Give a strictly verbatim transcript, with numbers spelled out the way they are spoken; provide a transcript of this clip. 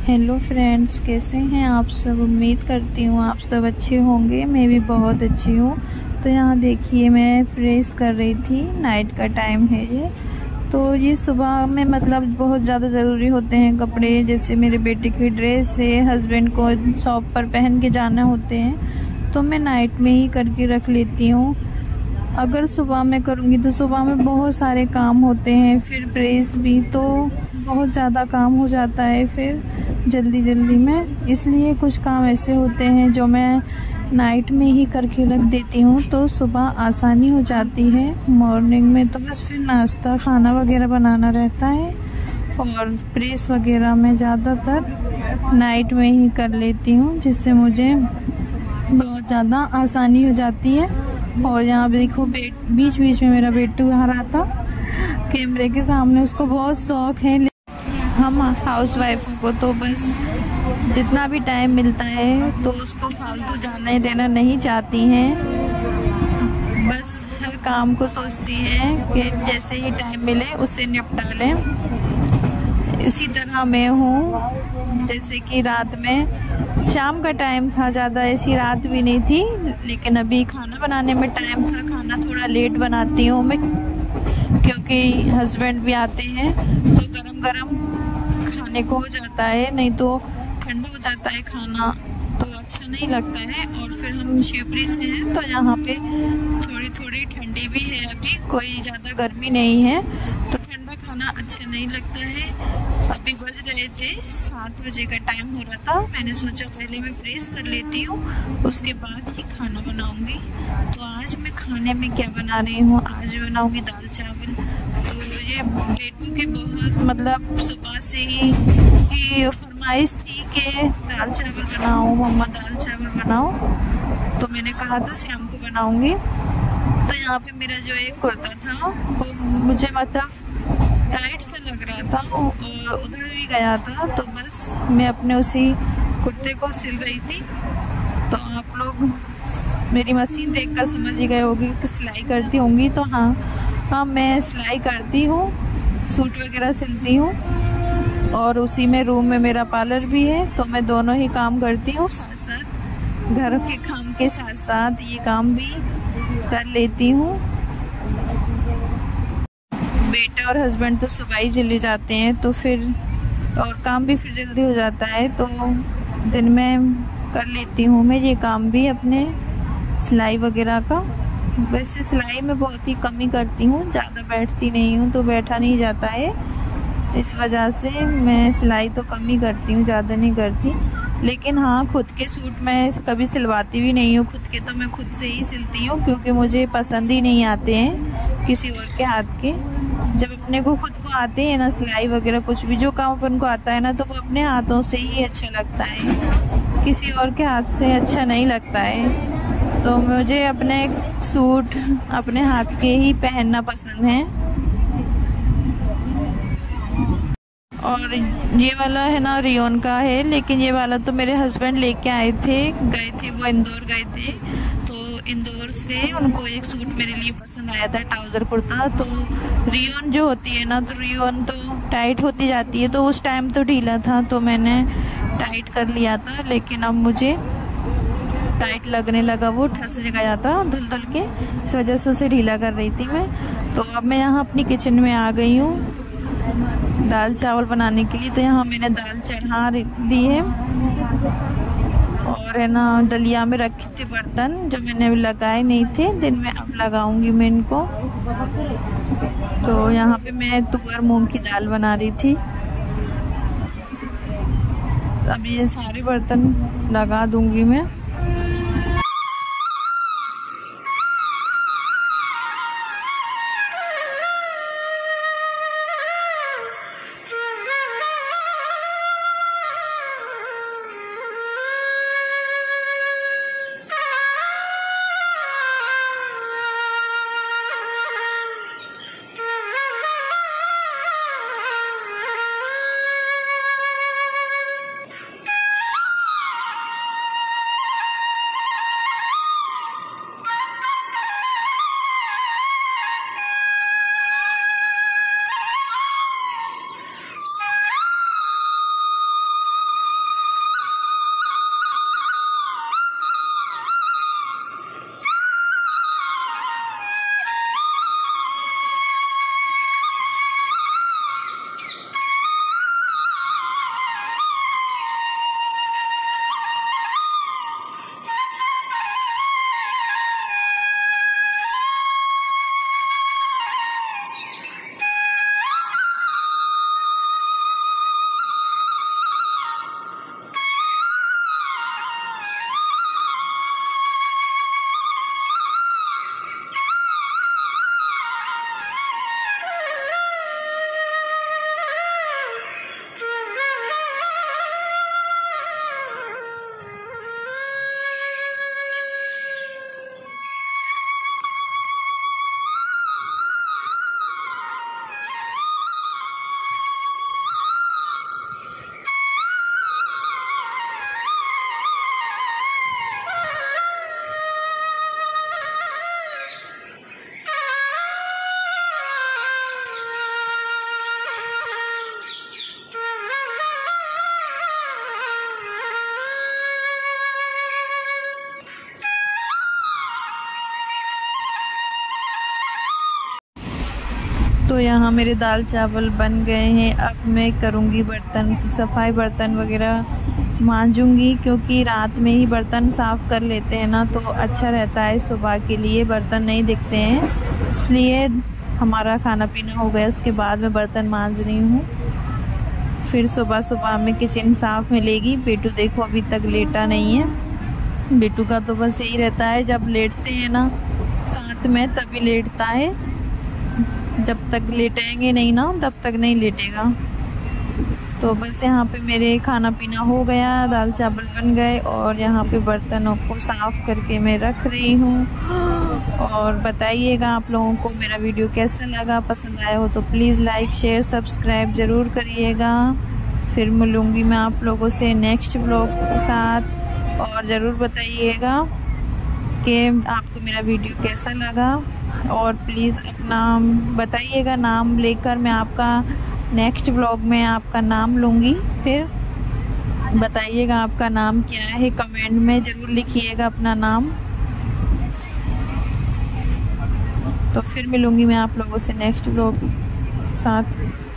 Hello friends, कैसे हैं आप सब। उम्मीद करती हूँ आप सब अच्छे होंगे। मैं भी बहुत अच्छी हूँ। तो यहाँ देखिए, मैं फ्रेश कर रही थी। नाइट का टाइम है ये। तो ये सुबह में मतलब बहुत ज़्यादा ज़रूरी होते हैं कपड़े। जैसे मेरे बेटे की ड्रेस है, हस्बैंड को शॉप पर पहन के जाना होते हैं, तो मैं नाइट में ही करके रख लेती हूँ। अगर सुबह में करूँगी तो सुबह में बहुत सारे काम होते हैं, फिर प्रेस भी, तो बहुत ज़्यादा काम हो जाता है फिर जल्दी जल्दी में। इसलिए कुछ काम ऐसे होते हैं जो मैं नाइट में ही करके रख देती हूँ, तो सुबह आसानी हो जाती है। मॉर्निंग में तो बस फिर नाश्ता खाना वगैरह बनाना रहता है, और प्रेस वगैरह मैं ज़्यादातर नाइट में ही कर लेती हूँ, जिससे मुझे बहुत ज़्यादा आसानी हो जाती है। और यहाँ देखो, बेट बीच बीच में मेरा बेटू आ रहा था कैमरे के सामने। उसको बहुत शौक है। हम हाउस वाइफों को तो बस जितना भी टाइम मिलता है तो उसको फालतू जाने देना नहीं चाहती हैं। बस हर काम को सोचती हैं कि जैसे ही टाइम मिले उससे निपटा लें। इसी तरह मैं हूँ। जैसे कि रात में शाम का टाइम था, ज़्यादा ऐसी रात भी नहीं थी, लेकिन अभी खाना बनाने में टाइम था। खाना थोड़ा लेट बनाती हूँ मैं, क्योंकि हस्बैंड भी आते हैं तो गरम गरम खाने को हो जाता है, नहीं तो ठंडा हो जाता है खाना तो अच्छा नहीं लगता है। और फिर हम शिवपुरी से हैं तो यहाँ पे थोड़ी थोड़ी ठंडी भी है, अभी कोई ज़्यादा गर्मी नहीं है, तो ठंडा खाना अच्छा नहीं लगता है। अभी बज रहे थे सात बजे का टाइम हो रहा था। मैंने सोचा पहले मैं प्रेस कर लेती हूँ, उसके बाद ही खाना बनाऊंगी। तो आज मैं खाने में क्या बना रही हूँ, आज बनाऊंगी दाल चावल। तो ये बेटू के बहुत मतलब सुबह से ही, ही फरमाइश थी कि दाल चावल बनाओ मम्मा, दाल चावल बनाओ। तो मैंने कहा था शाम को बनाऊंगी। तो यहाँ पे मेरा जो एक कुर्ता था वो मुझे मतलब टाइट सा लग रहा था और उधड़ भी गया था, तो बस मैं अपने उसी कुर्ते को सिल रही थी। तो आप लोग मेरी मशीन देखकर समझ ही गए होंगे कि सिलाई करती होंगी। तो हाँ हाँ मैं सिलाई करती हूँ, सूट वगैरह सिलती हूँ, और उसी में रूम में मेरा पार्लर भी है। तो मैं दोनों ही काम करती हूँ, साथ साथ घर के काम के साथ साथ ये काम भी कर लेती हूँ। बेटा और हस्बैंड तो सुबह ही चले जाते हैं, तो फिर और काम भी फिर जल्दी हो जाता है, तो दिन में कर लेती हूँ मैं ये काम भी अपने सिलाई वगैरह का। वैसे सिलाई में बहुत ही कम ही करती हूँ, ज़्यादा बैठती नहीं हूँ, तो बैठा नहीं जाता है। इस वजह से मैं सिलाई तो कम ही करती हूँ, ज़्यादा नहीं करती। लेकिन हाँ, खुद के सूट मैं कभी सिलवाती भी नहीं हूँ। खुद के तो मैं खुद से ही सिलती हूँ, क्योंकि मुझे पसंद ही नहीं आते हैं किसी और के हाथ के। जब अपने को खुद को आते हैं ना सिलाई वगैरह, कुछ भी जो काम अपन को आता है ना, तो वो अपने हाथों से ही अच्छा लगता है, किसी और के हाथ से अच्छा नहीं लगता है। तो मुझे अपने सूट अपने हाथ के ही पहनना पसंद है। और ये वाला है ना रियोन का है, लेकिन ये वाला तो मेरे हस्बैंड लेके आए थे, गए थे वो इंदौर गए थे। तो इंदौर से उनको एक सूट मेरे लिए पसंद आया था, ट्राउज़र कुर्ता। तो रियोन जो होती है ना, तो रियोन तो टाइट होती जाती है, तो उस टाइम तो ढीला था तो मैंने टाइट कर लिया था। लेकिन अब मुझे टाइट लगने लगा, वो ठस गया था धुल धुल के, इस वजह से उसे ढीला कर रही थी मैं। तो अब मैं यहाँ अपनी किचन में आ गई हूँ दाल चावल बनाने के लिए। तो यहाँ मैंने दाल चढ़ा दी है, और है ना डलिया में रखे थे बर्तन जो मैंने अभी लगाए नहीं थे, दिन में अब लगाऊंगी मैं इनको। तो यहाँ पे मैं तुअर मूंग की दाल बना रही थी। अब ये सारे बर्तन लगा दूंगी मैं। तो यहाँ मेरे दाल चावल बन गए हैं। अब मैं करूँगी बर्तन की सफाई, बर्तन वगैरह मांजूंगी, क्योंकि रात में ही बर्तन साफ़ कर लेते हैं ना तो अच्छा रहता है, सुबह के लिए बर्तन नहीं दिखते हैं। इसलिए हमारा खाना पीना हो गया, उसके बाद मैं बर्तन मांज रही हूँ। फिर सुबह सुबह में किचन साफ़ मिलेगी। बेटू देखो अभी तक लेटा नहीं है। बेटू का तो बस यही रहता है, जब लेटते हैं ना साथ में तभी लेटता है, जब तक लेटेंगे नहीं ना तब तक नहीं लेटेगा। तो बस यहाँ पे मेरे खाना पीना हो गया, दाल चावल बन गए और यहाँ पे बर्तनों को साफ़ करके मैं रख रही हूँ। और बताइएगा आप लोगों को मेरा वीडियो कैसा लगा, पसंद आया हो तो प्लीज़ लाइक शेयर सब्सक्राइब ज़रूर करिएगा। फिर मिलूँगी मैं आप लोगों से नेक्स्ट व्लॉग के साथ, और ज़रूर बताइएगा कि आपको मेरा वीडियो कैसा लगा। और प्लीज़ अपना बताइएगा, नाम लेकर मैं आपका नेक्स्ट व्लॉग में आपका नाम लूँगी। फिर बताइएगा आपका नाम क्या है, कमेंट में ज़रूर लिखिएगा अपना नाम। तो फिर मिलूँगी मैं आप लोगों से नेक्स्ट व्लॉग के साथ।